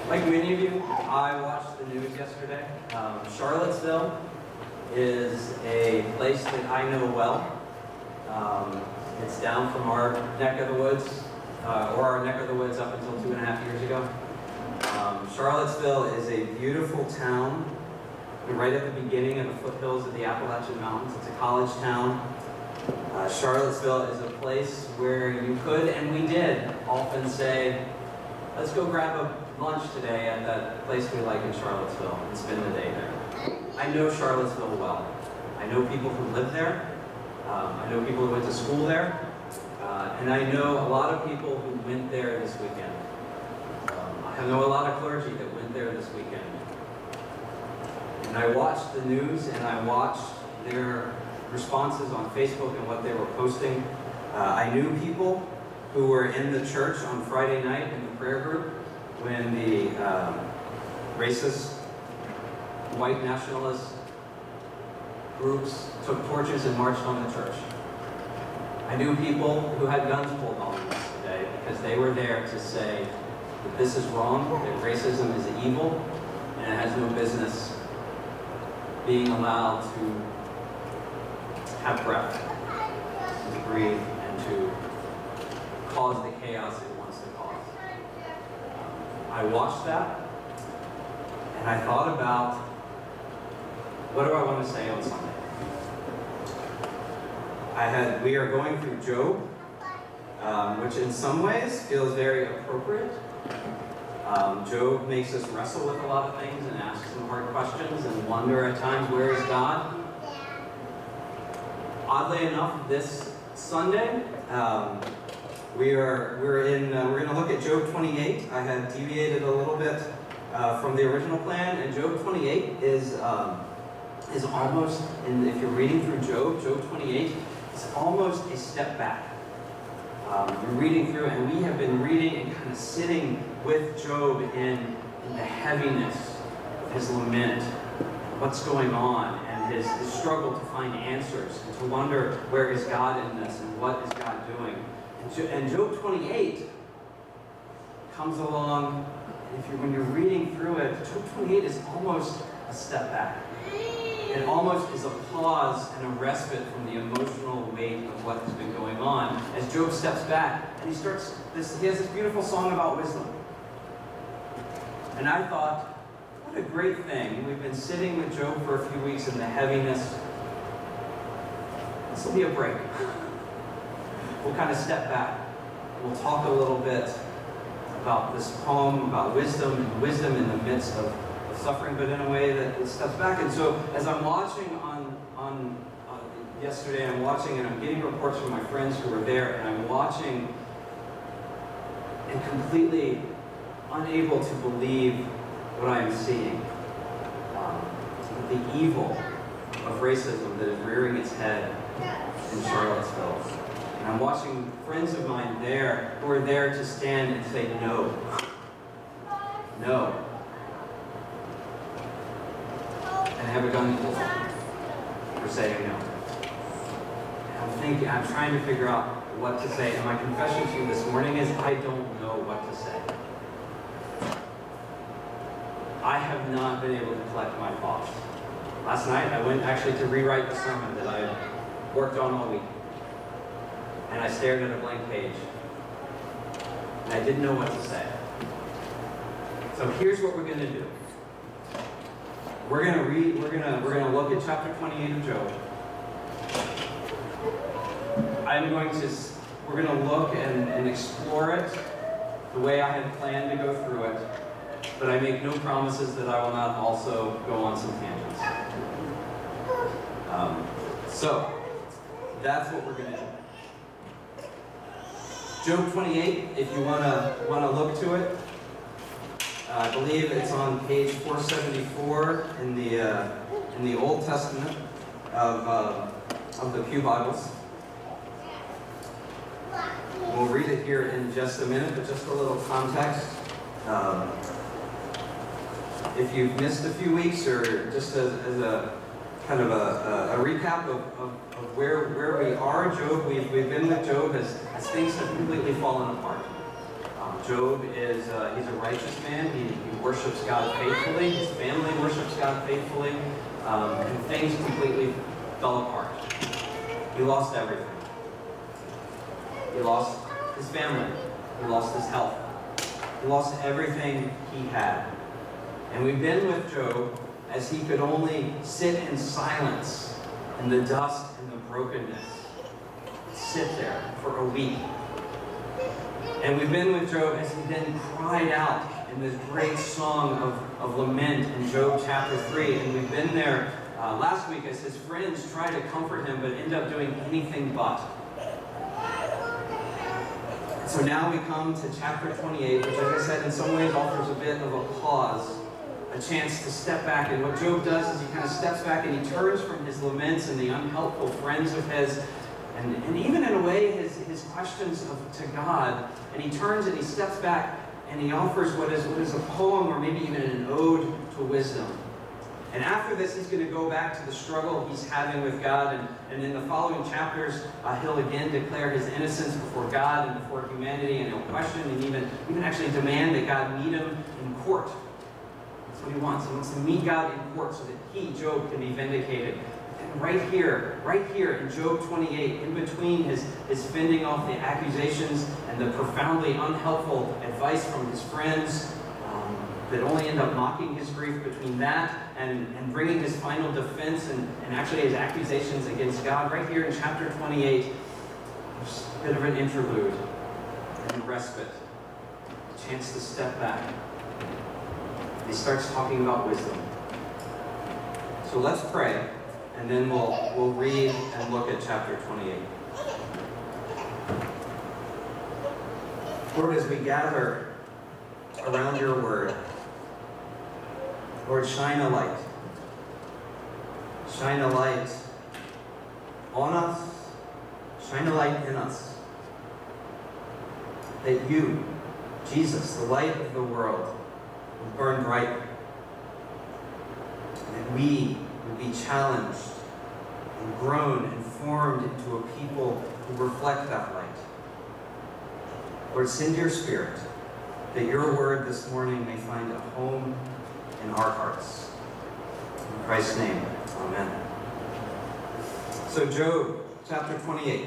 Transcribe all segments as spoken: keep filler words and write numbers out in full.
Like many of you, I watched the news yesterday. Um, Charlottesville is a place that I know well. Um, it's down from our neck of the woods, uh, or our neck of the woods up until two and a half years ago. Um, Charlottesville is a beautiful town, right at the beginning of the foothills of the Appalachian Mountains. It's a college town. Uh, Charlottesville is a place where you could, and we did, often say, let's go grab a lunch today at that place we like in Charlottesville and spend the day there. I know Charlottesville well. I know people who live there. Um, I know people who went to school there. Uh, and I know a lot of people who went there this weekend. Um, I know a lot of clergy that went there this weekend. And I watched the news and I watched their responses on Facebook and what they were posting. Uh, I knew people who were in the church on Friday night in the prayer group when the um, racist, white nationalist groups took torches and marched on the church. I knew people who had guns pulled on them yesterday because they were there to say that this is wrong, that racism is evil, and it has no business being allowed to have breath, and to breathe, and to cause the chaos it wants to cause. Um, I watched that, and I thought about, what do I want to say on Sunday? I had, we are going through Job, um, which in some ways feels very appropriate. Um, Job makes us wrestle with a lot of things and ask some hard questions and wonder at times, where is God? Oddly enough, this Sunday, um, we are we're in uh, we're going to look at Job twenty-eight. I had deviated a little bit uh, from the original plan, and Job twenty-eight is um, is almost, and if you're reading through Job, Job twenty-eight is almost a step back. Um, you're reading through, and we have been reading and kind of sitting with Job in, in the heaviness of his lament, what's going on, and his, his struggle to find answers, and to wonder where is God in this, and what is God doing. And, jo and Job twenty-eight comes along, and if you're, when you're reading through it, Job twenty-eight is almost a step back. It almost is a pause and a respite from the emotional weight of what has been going on as Job steps back and he starts this, he has this beautiful song about wisdom. And I thought, what a great thing. We've been sitting with Job for a few weeks in the heaviness. This will be a break. We'll kind of step back. We'll talk a little bit about this poem, about wisdom, and wisdom in the midst of suffering, but in a way that it steps back. And so as I'm watching on, on uh, yesterday, I'm watching and I'm getting reports from my friends who were there, and I'm watching and completely unable to believe what I am seeing. Um, the evil of racism that is rearing its head in Charlottesville. And I'm watching friends of mine there who are there to stand and say no. No. And have a gun pulled for saying no. And I'm thinking, I'm trying to figure out what to say. And my confession to you this morning is, I don't know what to say. I have not been able to collect my thoughts. Last night, I went actually to rewrite the sermon that I had worked on all week. And I stared at a blank page. And I didn't know what to say. So here's what we're going to do. We're going to read, we're going to, we're going to look at chapter twenty-eight of Job. I'm going to, we're going to look and, and explore it the way I had planned to go through it, but I make no promises that I will not also go on some tangents. Um, so, that's what we're going to do. Job twenty-eight, if you want to want to look to it, Uh, I believe it's on page four seventy-four in the uh, in the Old Testament of uh, of the Pew Bibles. We'll read it here in just a minute, but just a little context. Um, if you've missed a few weeks, or just as, as a kind of a, a, a recap of, of, of where where we are, Job, we've we've been with Job as as things have completely fallen apart. Um, Job is, uh, he's a righteous man. He, he worships God faithfully. His family worships God faithfully. Um, and things completely fell apart. He lost everything. He lost his family. He lost his health. He lost everything he had. And we've been with Job as he could only sit in silence in the dust and the brokenness. Sit there for a week. And we've been with Job as he then cried out in this great song of, of lament in Job chapter three. And we've been there uh, last week as his friends try to comfort him but end up doing anything but. So now we come to chapter twenty-eight, which, as I said, in some ways offers a bit of a pause, a chance to step back. And what Job does is he kind of steps back and he turns from his laments and the unhelpful friends of his, and, and even in a way his, his questions of, to God, and he turns and he steps back and he offers what is, what is a poem or maybe even an ode to wisdom. And after this, he's going to go back to the struggle he's having with God, and, and in the following chapters, uh, he'll again declare his innocence before God and before humanity, and he'll question and even, even actually demand that God meet him in court. That's what he wants. He wants to meet God in court so that he, Job, can be vindicated. And right here, right here in Job twenty-eight, in between his, his fending off the accusations and the profoundly unhelpful advice from his friends, um, that only end up mocking his grief, between that and, and bringing his final defense and, and actually his accusations against God, right here in chapter twenty-eight, there's a bit of an interlude and a respite, a chance to step back. He starts talking about wisdom. So let's pray, and then we'll, we'll read and look at chapter twenty-eight. Lord, as we gather around your word, Lord, shine a light. Shine a light on us. Shine a light in us. That you, Jesus, the light of the world, would burn bright. That we would be challenged and grown and formed into a people who reflect that light. Lord, send your Spirit, that your word this morning may find a home in our hearts. In Christ's name, amen. So Job, chapter twenty-eight.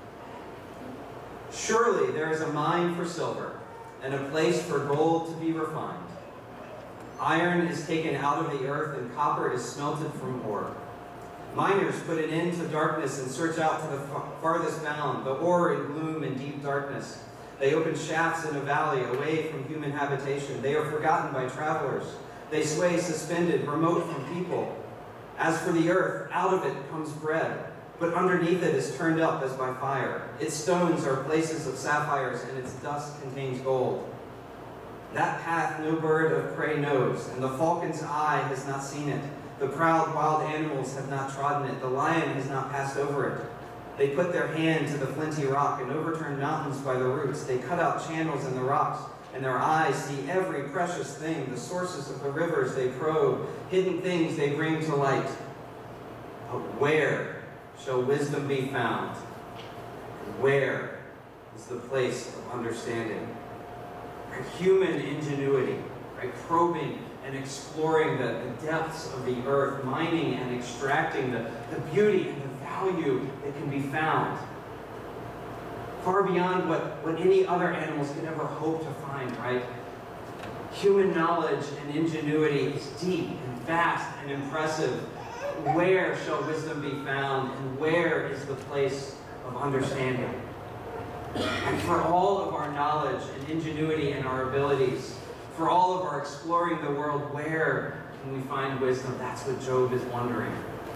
Surely there is a mine for silver, and a place for gold to be refined. Iron is taken out of the earth, and copper is smelted from ore. Miners put an end to darkness and search out to the farthest bound, the ore in gloom and deep darkness. They open shafts in a valley away from human habitation. They are forgotten by travelers. They sway suspended, remote from people. As for the earth, out of it comes bread, but underneath it is turned up as by fire. Its stones are places of sapphires, and its dust contains gold. That path no bird of prey knows, and the falcon's eye has not seen it. The proud wild animals have not trodden it. The lion has not passed over it. They put their hand to the flinty rock and overturn mountains by the roots. They cut out channels in the rocks, and their eyes see every precious thing. The sources of the rivers they probe, hidden things they bring to light. But where shall wisdom be found? And where is the place of understanding? Right? Human ingenuity, right? Probing and exploring the, the depths of the earth, mining and extracting the, the beauty and the value that can be found. Far beyond what, what any other animals could ever hope to find, right? Human knowledge and ingenuity is deep and vast and impressive. Where shall wisdom be found, and where is the place of understanding? And for all of our knowledge and ingenuity and our abilities, for all of our exploring the world, where can we find wisdom? That's what Job is wondering.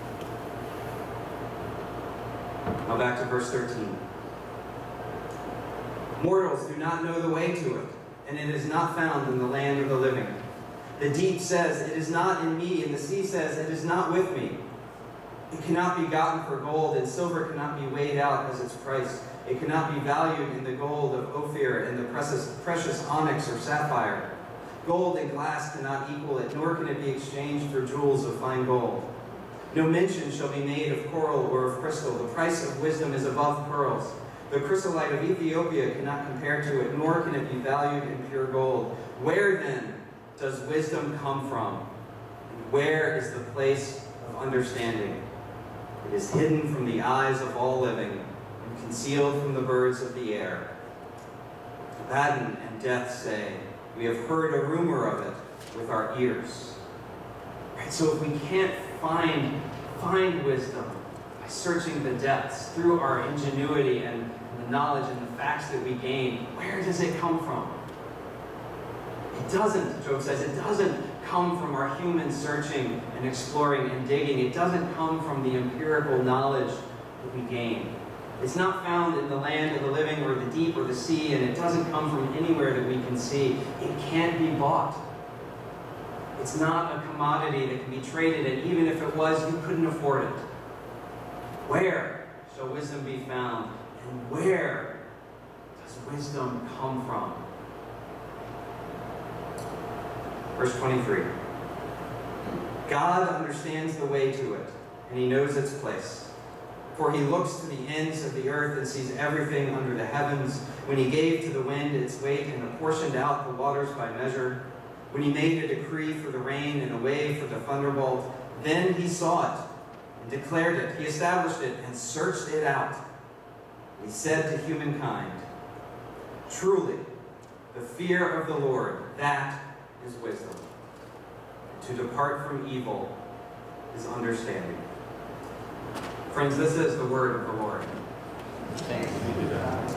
Now back to verse thirteen. Mortals do not know the way to it, and it is not found in the land of the living. The deep says, it is not in me, and the sea says, it is not with me. It cannot be gotten for gold, and silver cannot be weighed out as its price. It cannot be valued in the gold of Ophir and the precious, precious onyx or sapphire. Gold and glass cannot equal it, nor can it be exchanged for jewels of fine gold. No mention shall be made of coral or of crystal. The price of wisdom is above pearls. The chrysolite of Ethiopia cannot compare to it, nor can it be valued in pure gold. Where then does wisdom come from? And where is the place of understanding? It is hidden from the eyes of all living and concealed from the birds of the air. Abaddon and death say, we have heard a rumor of it with our ears. Right, so if we can't find, find wisdom by searching the depths through our ingenuity and, and the knowledge and the facts that we gain, where does it come from? It doesn't, Job says, it doesn't come from our human searching and exploring and digging. It doesn't come from the empirical knowledge that we gain. It's not found in the land of the living or the deep or the sea, and it doesn't come from anywhere that we can see. It can't be bought. It's not a commodity that can be traded, and even if it was, you couldn't afford it. Where shall wisdom be found? And where does wisdom come from? Verse twenty-three. God understands the way to it, and he knows its place. For he looks to the ends of the earth and sees everything under the heavens. When he gave to the wind its weight and apportioned out the waters by measure, when he made a decree for the rain and a way for the thunderbolt, then he saw it and declared it. He established it and searched it out. He said to humankind, truly, the fear of the Lord, that is wisdom. To depart from evil is understanding. Friends, this is the word of the Lord. Thanks be to God.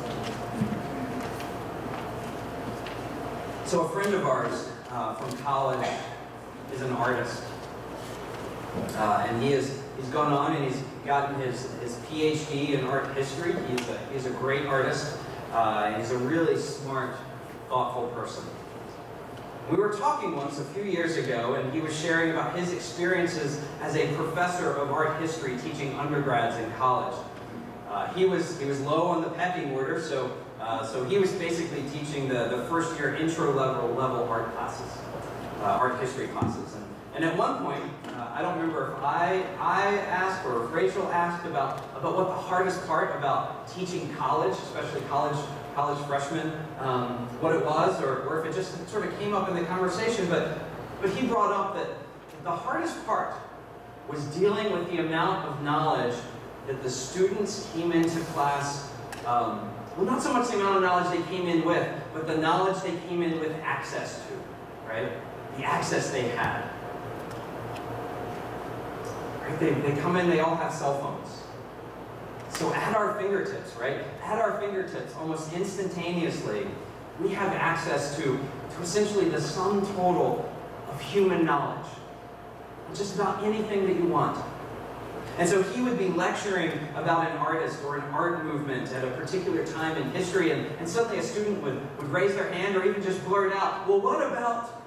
So a friend of ours uh, from college is an artist. Uh, and he is, he's gone on and he's gotten his, his P H D in art history. He's a, he's a great artist. Uh, he's a really smart, thoughtful person. We were talking once a few years ago, and he was sharing about his experiences as a professor of art history teaching undergrads in college. Uh, he was he was low on the pecking order, so uh, so he was basically teaching the the first year intro level level art classes, uh, art history classes. And, and at one point, uh, I don't remember if I I asked or if Rachel asked about about what the hardest part about teaching college, especially college. college freshmen, um, what it was, or, or if it just sort of came up in the conversation, but, but he brought up that the hardest part was dealing with the amount of knowledge that the students came into class, um, well, not so much the amount of knowledge they came in with, but the knowledge they came in with access to, right? The access they had. Right? They, they come in, they all have cell phones. So at our fingertips, right? At our fingertips, almost instantaneously, we have access to, to essentially the sum total of human knowledge. Just about anything that you want. And so he would be lecturing about an artist or an art movement at a particular time in history, and, and suddenly a student would, would raise their hand or even just blurt out, well, what about?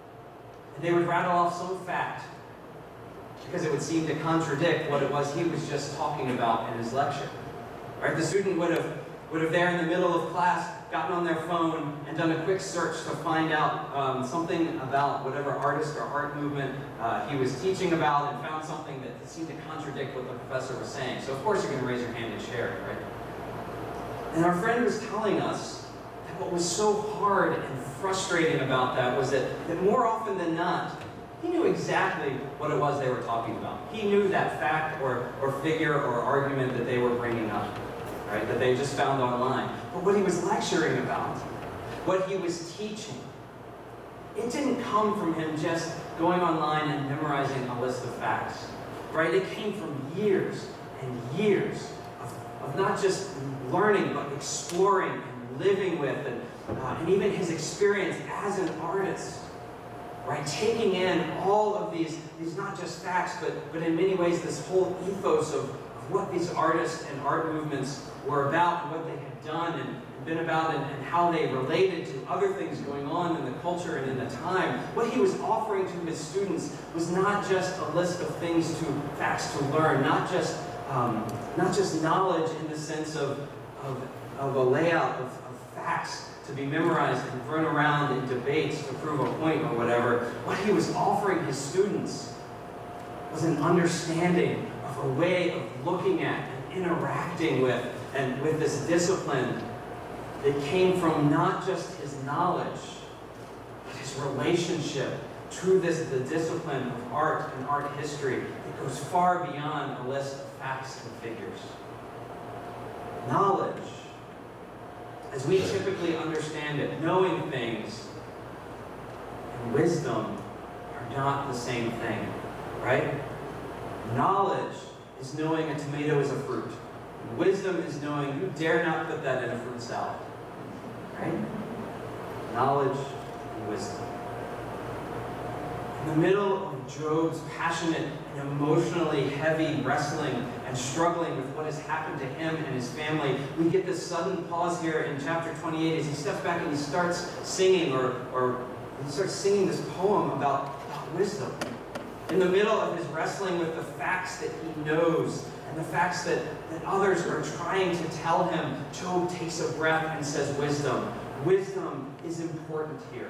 And they would rattle off some fact, because it would seem to contradict what it was he was just talking about in his lecture. Right? The student would have, would have there in the middle of class gotten on their phone and done a quick search to find out um, something about whatever artist or art movement uh, he was teaching about, and found something that seemed to contradict what the professor was saying. So of course you're going to raise your hand and share it, right? And our friend was telling us that what was so hard and frustrating about that was that, that more often than not, he knew exactly what it was they were talking about. He knew that fact or, or figure or argument that they were bringing up, right, that they just found online. But what he was lecturing about, what he was teaching, it didn't come from him just going online and memorizing a list of facts, right? It came from years and years of, of not just learning, but exploring and living with, and, uh, and even his experience as an artist. Right, taking in all of these, these not just facts, but, but in many ways this whole ethos of, of what these artists and art movements were about, and what they had done and, and been about, and, and how they related to other things going on in the culture and in the time. What he was offering to his students was not just a list of things to, facts to learn, not just, um, not just knowledge in the sense of, of, of a layout of, of facts to be memorized and thrown around in debates to prove a point or whatever. What he was offering his students was an understanding of a way of looking at and interacting with And with this discipline, it came from not just his knowledge, but his relationship to this, the discipline of art and art history. It goes far beyond a list of facts and figures. Knowledge, as we typically understand it, knowing things, and wisdom are not the same thing, right? Knowledge is knowing a tomato is a fruit. Wisdom is knowing you dare not put that in a fruit salad, right? Knowledge and wisdom. In the middle of Job's passionate and emotionally heavy wrestling and struggling with what has happened to him and his family, we get this sudden pause here in chapter twenty-eight as he steps back and he starts singing, or, or he starts singing this poem about, about wisdom. In the middle of his wrestling with the facts that he knows and the facts that, that others are trying to tell him, Job takes a breath and says wisdom. Wisdom is important here.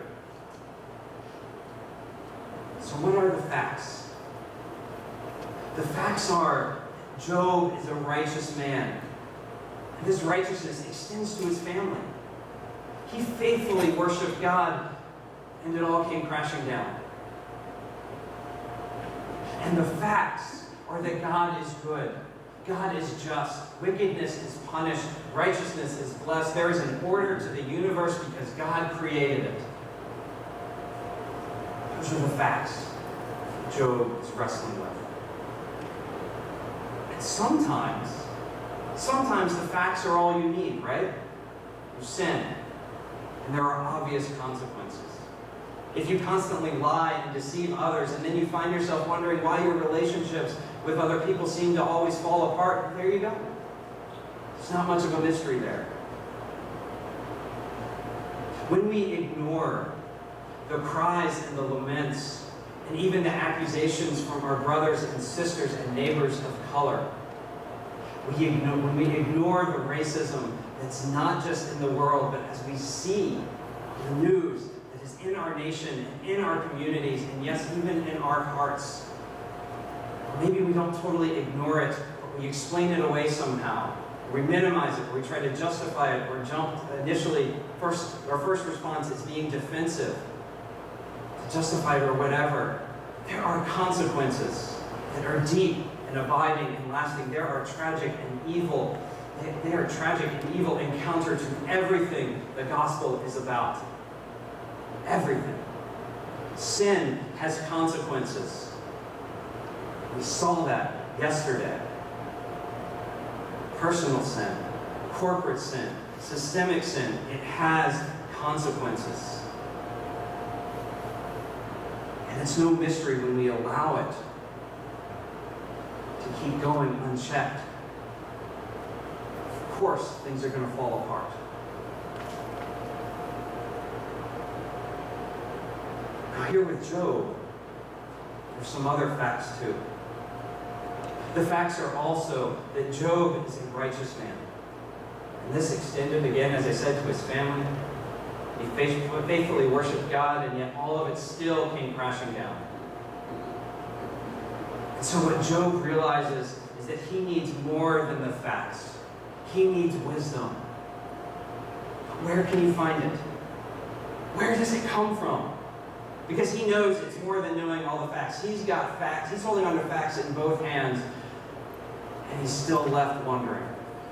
So what are the facts? The facts are Job is a righteous man. And this righteousness extends to his family. He faithfully worshiped God, and it all came crashing down. And the facts are that God is good. God is just. Wickedness is punished. Righteousness is blessed. There is an order to the universe because God created it. Those are the facts Job is wrestling with. And sometimes, sometimes the facts are all you need, right? You sin, and there are obvious consequences. If you constantly lie and deceive others, and then you find yourself wondering why your relationships with other people seem to always fall apart, there you go. There's not much of a mystery there. When we ignore the cries and the laments, and even the accusations from our brothers and sisters and neighbors of color, we ignore, when we ignore the racism that's not just in the world, but as we see the news that is in our nation and in our communities, and yes, even in our hearts, maybe we don't totally ignore it, but we explain it away somehow. We minimize it, or we try to justify it, or jump initially, first, our first response is being defensive, justified or whatever. There are consequences that are deep and abiding and lasting. There are tragic and evil. They, they are tragic and evil and counter to everything the gospel is about. Everything. Sin has consequences. We saw that yesterday. Personal sin, corporate sin, systemic sin, it has consequences. And it's no mystery when we allow it to keep going unchecked. Of course, things are going to fall apart. Now here with Job, there's some other facts too. The facts are also that Job is a righteous man. And this extended, again, as I said, to his family. He faithfully worshiped God, and yet all of it still came crashing down. And so what Job realizes is that he needs more than the facts. He needs wisdom. But where can you find it? Where does it come from? Because he knows it's more than knowing all the facts. He's got facts. He's holding on to facts in both hands, and he's still left wondering.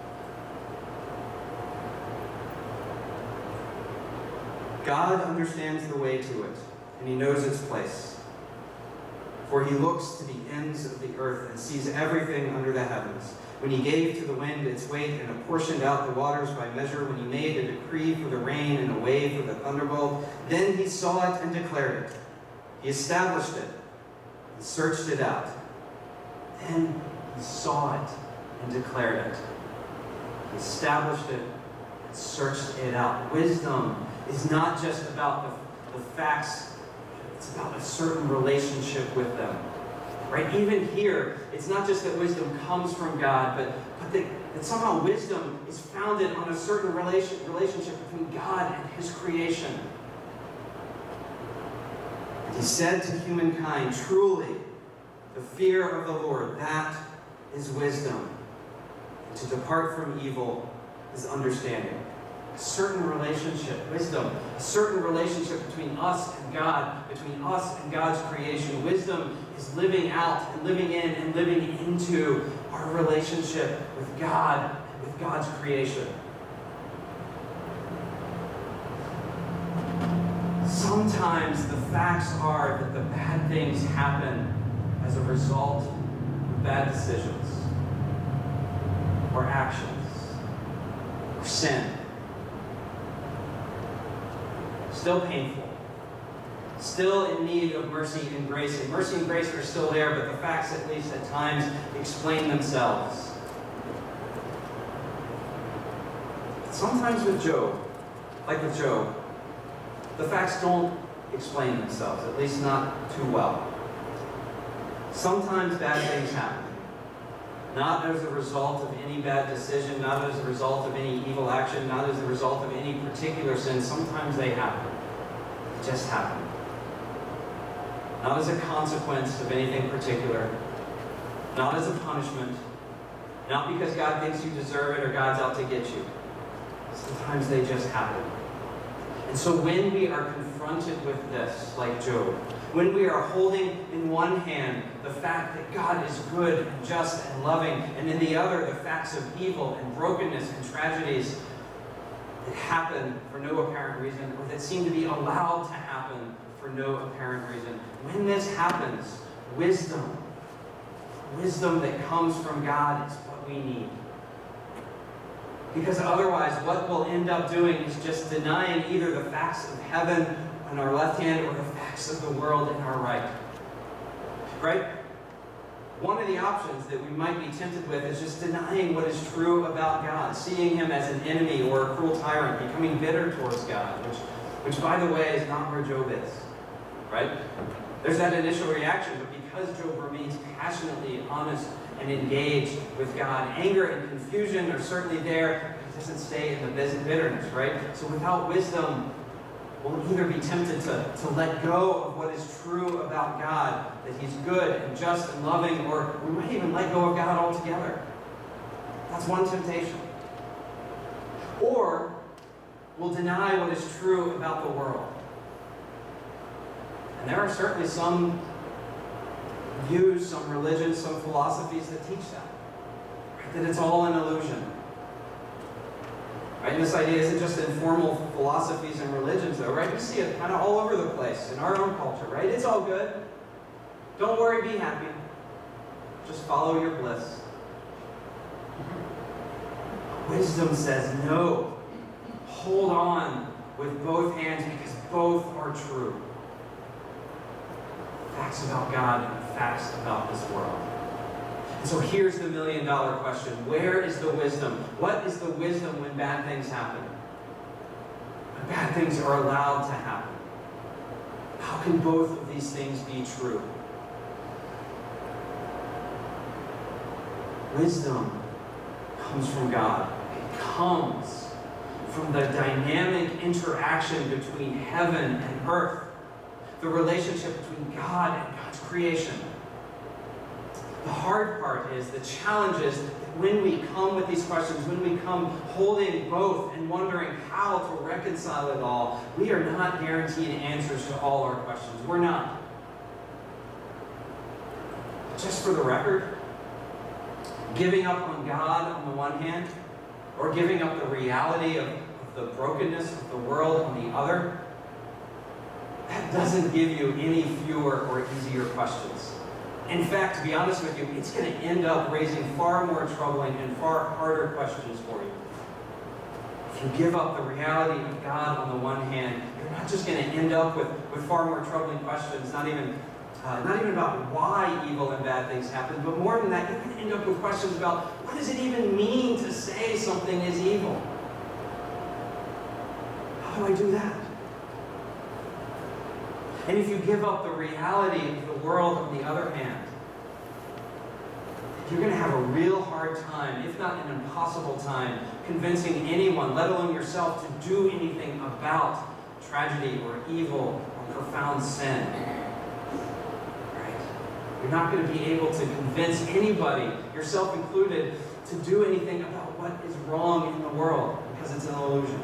God understands the way to it, and he knows its place. For he looks to the ends of the earth and sees everything under the heavens. When he gave to the wind its weight and apportioned out the waters by measure, when he made a decree for the rain and a way for the thunderbolt, then he saw it and declared it. He established it and searched it out. Then he saw it and declared it. He established it and searched it out. Wisdom is not just about the, the facts, it's about a certain relationship with them. Right? Even here, it's not just that wisdom comes from God, but, but that, that somehow wisdom is founded on a certain relation, relationship between God and his creation. And he said to humankind, truly, the fear of the Lord, that is wisdom. To depart from evil is understanding. A certain relationship, wisdom, a certain relationship between us and God, between us and God's creation. Wisdom is living out and living in and living into our relationship with God and with God's creation. Sometimes the facts are that the bad things happen as a result of bad decisions or actions or sin. Still painful. Still in need of mercy and grace. And mercy and grace are still there, but the facts, at least at times, explain themselves. Sometimes with Job, like with Job, the facts don't explain themselves, at least not too well. Sometimes bad things happen. Not as a result of any bad decision, not as a result of any evil action, not as a result of any particular sin. Sometimes they happen. They just happen. Not as a consequence of anything particular. Not as a punishment. Not because God thinks you deserve it or God's out to get you. Sometimes they just happen. And so when we are confronted with this, like Job, when we are holding in one hand the fact that God is good and just and loving, and in the other the facts of evil and brokenness and tragedies that happen for no apparent reason, or that seem to be allowed to happen for no apparent reason, when this happens, wisdom, wisdom that comes from God is what we need. Because otherwise, what we'll end up doing is just denying either the facts of heaven on our left hand or the facts of the world in our right. Right? One of the options that we might be tempted with is just denying what is true about God, seeing him as an enemy or a cruel tyrant, becoming bitter towards God, which, which by the way, is not where Job is. Right? There's that initial reaction, but because Job remains passionately honest and engaged with God, anger and confusion are certainly there, but he doesn't stay in the bitterness, right? So without wisdom, we'll either be tempted to, to let go of what is true about God, that he's good and just and loving, or we might even let go of God altogether. That's one temptation. Or we'll deny what is true about the world. And there are certainly some views, some religions, some philosophies that teach that. Right? That it's all an illusion. Right? And this idea isn't just in formal philosophies and religions, though, right? We see it kind of all over the place in our own culture, right? It's all good. Don't worry, be happy. Just follow your bliss. Wisdom says no. Hold on with both hands because both are true. Facts about God and facts about this world. And so here's the million dollar question. Where is the wisdom? What is the wisdom when bad things happen? When bad things are allowed to happen? How can both of these things be true? Wisdom comes from God. It comes from the dynamic interaction between heaven and earth. The relationship between God and God's creation. The hard part is, the challenge is that when we come with these questions, when we come holding both and wondering how to reconcile it all, we are not guaranteed answers to all our questions. We're not. Just for the record, giving up on God on the one hand, or giving up the reality of, of the brokenness of the world on the other, that doesn't give you any fewer or easier questions. In fact, to be honest with you, it's going to end up raising far more troubling and far harder questions for you. If you give up the reality of God on the one hand, you're not just going to end up with, with far more troubling questions, not even, uh, not even about why evil and bad things happen, but more than that, you're going to end up with questions about what does it even mean to say something is evil? How do I do that? And if you give up the reality of the world on the other hand, you're going to have a real hard time, if not an impossible time, convincing anyone, let alone yourself, to do anything about tragedy or evil or profound sin. Right? You're not going to be able to convince anybody, yourself included, to do anything about what is wrong in the world because it's an illusion.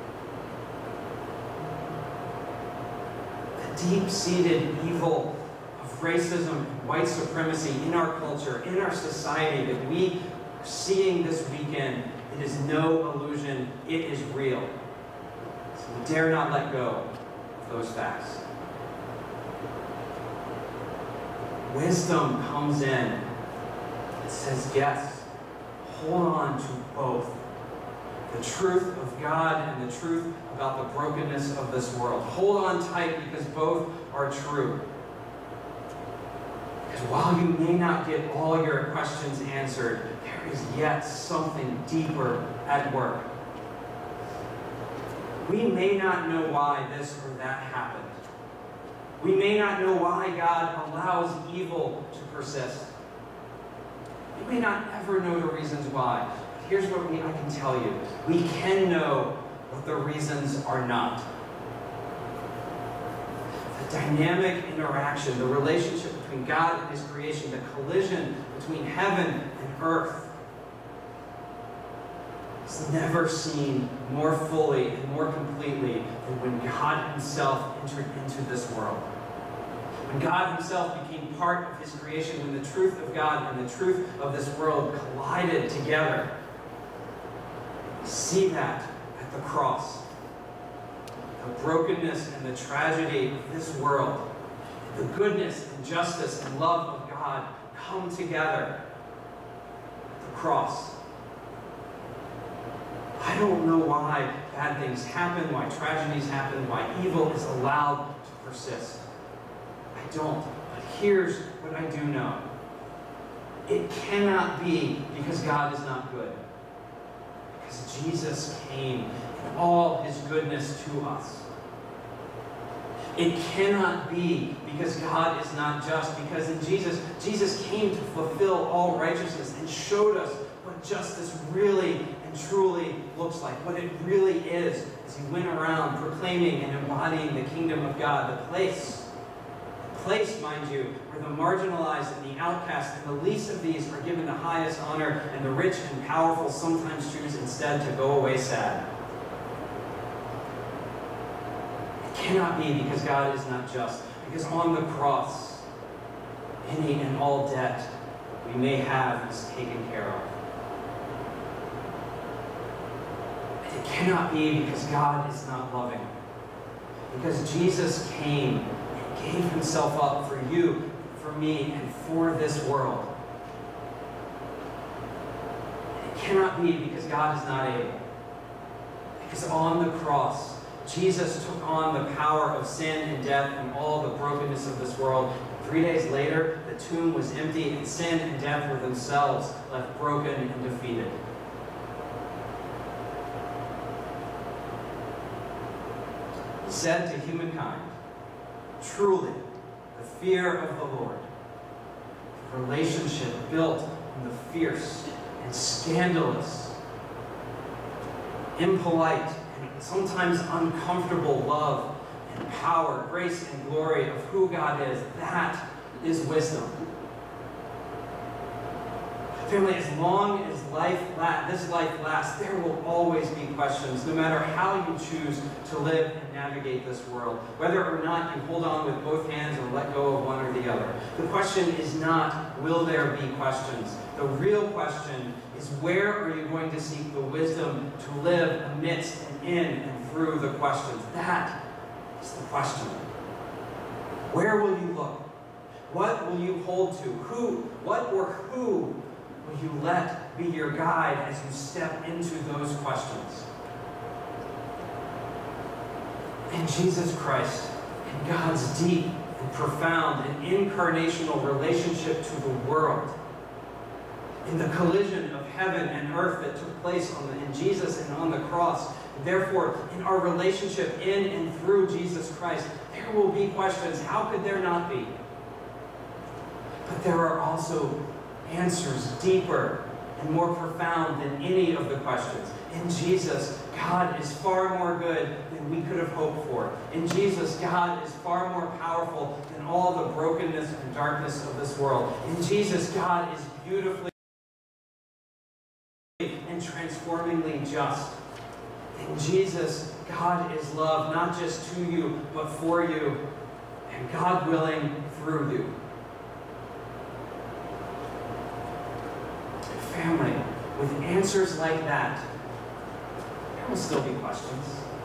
The deep-seated evil of racism and white supremacy in our culture, in our society that we are seeing this weekend, it is no illusion, it is real. So we dare not let go of those facts. Wisdom comes in and says, yes, hold on to both. The truth of God and the truth about the brokenness of this world. Hold on tight because both are true. Because while you may not get all your questions answered, there is yet something deeper at work. We may not know why this or that happened. We may not know why God allows evil to persist. We may not ever know the reasons why. But here's what we, I can tell you. We can know what the reasons are not. The dynamic interaction, the relationship between God and His creation, the collision between heaven and earth, is never seen more fully and more completely than when God Himself entered into this world. When God Himself became part of His creation, when the truth of God and the truth of this world collided together. We see that at the cross. The brokenness and the tragedy of this world, the goodness and justice and love of God come together at the cross. I don't know why bad things happen, why tragedies happen, why evil is allowed to persist. I don't. But here's what I do know. It cannot be because God is not good. Because Jesus came in all His goodness to us. It cannot be because God is not just. Because in Jesus, Jesus came to fulfill all righteousness and showed us what justice really and truly looks like, what it really is, as He went around proclaiming and embodying the kingdom of God, the place, the place, mind you, where the marginalized and the outcast and the least of these are given the highest honor, and the rich and powerful sometimes choose instead to go away sad. It cannot be because God is not just, because on the cross, any and all debt we may have is taken care of. It cannot be because God is not loving. Because Jesus came and gave Himself up for you, for me, and for this world. It cannot be because God is not able. Because on the cross, Jesus took on the power of sin and death and all the brokenness of this world. Three days later, the tomb was empty, and sin and death were themselves left broken and defeated. He said to humankind, truly, the fear of the Lord, a relationship built on the fierce and scandalous, impolite, and sometimes uncomfortable love and power, grace and glory of who God is, that is wisdom. Family, as long as life la- this life lasts, there will always be questions, no matter how you choose to live and navigate this world. Whether or not you hold on with both hands or let go of one or the other. The question is not, will there be questions? The real question is, where are you going to seek the wisdom to live amidst and in and through the questions? That is the question. Where will you look? What will you hold to? Who, what or who will you let be your guide as you step into those questions? In Jesus Christ, in God's deep and profound and incarnational relationship to the world, in the collision of heaven and earth that took place on the, in Jesus and on the cross, and therefore in our relationship in and through Jesus Christ, there will be questions. How could there not be? But there are also answers deeper and more profound than any of the questions. In Jesus, God is far more good than we could have hoped for. In Jesus, God is far more powerful than all the brokenness and darkness of this world. In Jesus, God is beautifully transformingly just. In Jesus, God is love, not just to you, but for you, and God willing through you. Family, with answers like that, there will still be questions.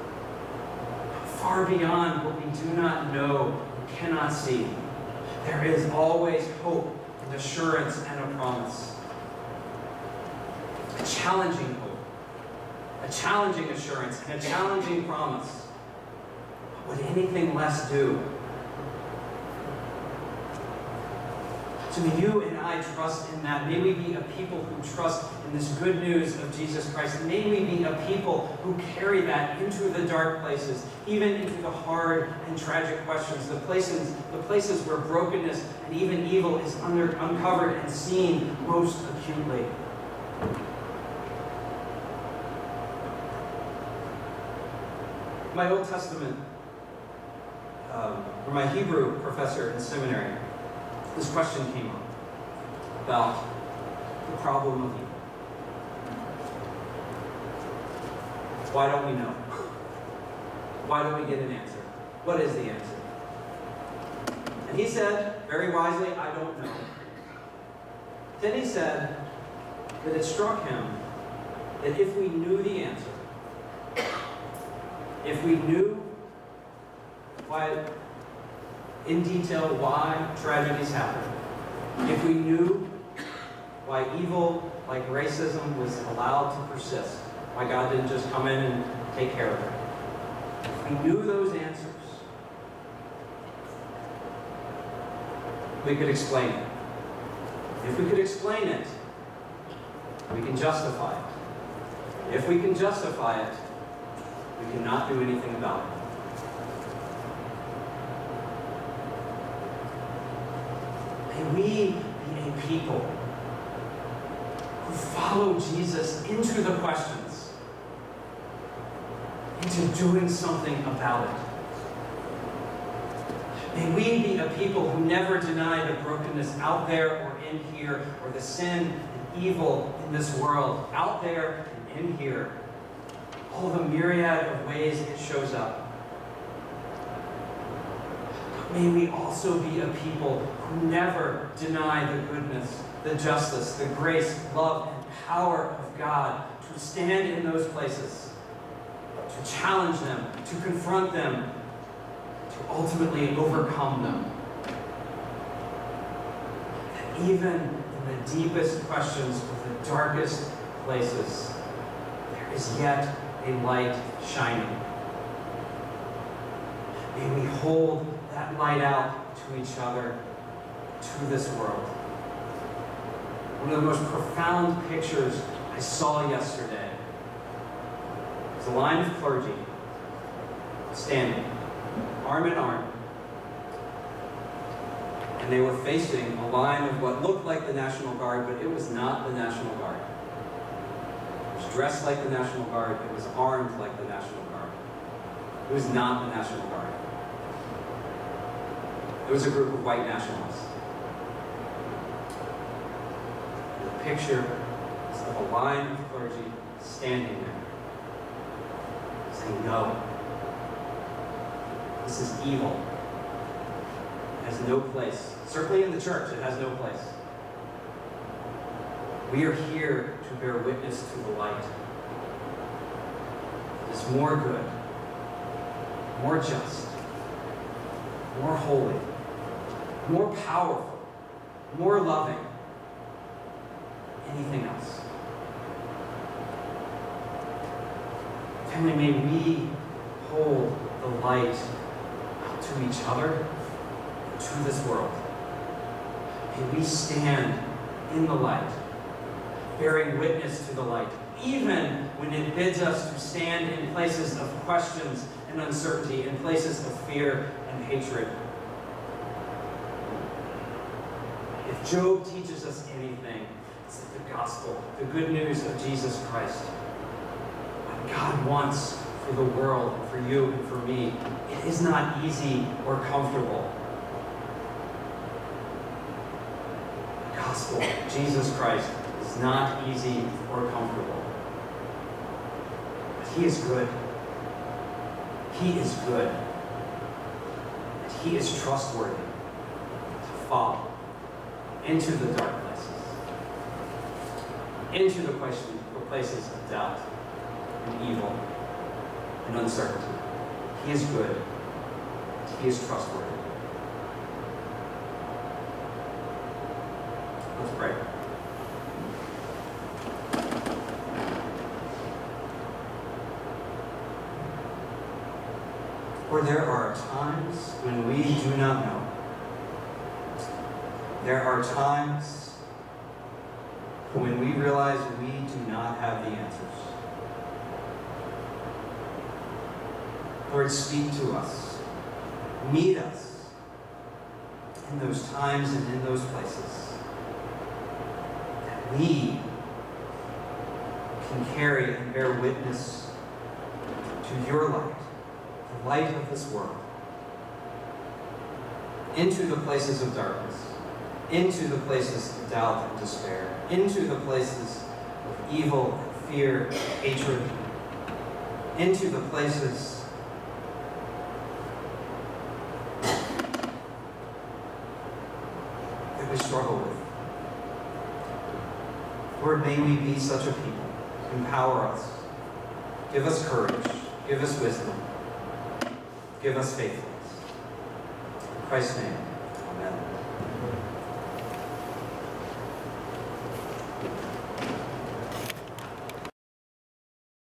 Far beyond what we do not know, we cannot see, there is always hope and assurance and a promise. A challenging hope, a challenging assurance, and a challenging promise. Would anything less do? So may you and I trust in that. May we be a people who trust in this good news of Jesus Christ. May we be a people who carry that into the dark places, even into the hard and tragic questions, the places, the places where brokenness and even evil is under, uncovered and seen most acutely. My Old Testament, um, or my Hebrew professor in seminary, this question came up about the problem of evil. Why don't we know? Why don't we get an answer? What is the answer? And he said, very wisely, I don't know. Then he said that it struck him that if we knew the answer, if we knew why in detail why tragedies happen, if we knew why evil like racism was allowed to persist, why God didn't just come in and take care of it, if we knew those answers, we could explain it. If we could explain it, we can justify it. If we can justify it, we cannot do anything about it. May we be a people who follow Jesus into the questions, into doing something about it. May we be a people who never deny the brokenness out there or in here, or the sin and evil in this world, out there and in here. All the myriad of ways it shows up. May we also be a people who never deny the goodness, the justice, the grace, love, and power of God, to stand in those places, to challenge them, to confront them, to ultimately overcome them. And even in the deepest questions of the darkest places, there is yet a light shining. May we hold that light out to each other, to this world. One of the most profound pictures I saw yesterday was a line of clergy standing, arm in arm, and they were facing a line of what looked like the National Guard, but it was not the National Guard. It was dressed like the National Guard, it was armed like the National Guard. It was not the National Guard. It was a group of white nationalists. The picture is of a line of clergy standing there, saying, no, this is evil. It has no place. Certainly in the church, it has no place. We are here to bear witness to the light. It is more good, more just, more holy, more powerful, more loving, anything else. Family, may we hold the light out to each other, to this world. May we stand in the light, bearing witness to the light, even when it bids us to stand in places of questions and uncertainty, in places of fear and hatred. If Job teaches us anything, it's that the gospel, the good news of Jesus Christ, what God wants for the world, for you and for me, it is not easy or comfortable. The gospel, Jesus Christ, is not easy or comfortable. He is good. He is good. And He is trustworthy to follow into the dark places, into the places, the places of doubt and evil and uncertainty. He is good. He is trustworthy. Let's pray. For there are times when we do not know. There are times when we realize we do not have the answers. Lord, speak to us. Meet us in those times and in those places that we can carry and bear witness to your light, the light of this world, into the places of darkness, into the places of doubt and despair, into the places of evil, fear, hatred, into the places that we struggle with. Lord, may we be such a people. Empower us. Give us courage. Give us wisdom. Give us faithfulness. In Christ's name, amen.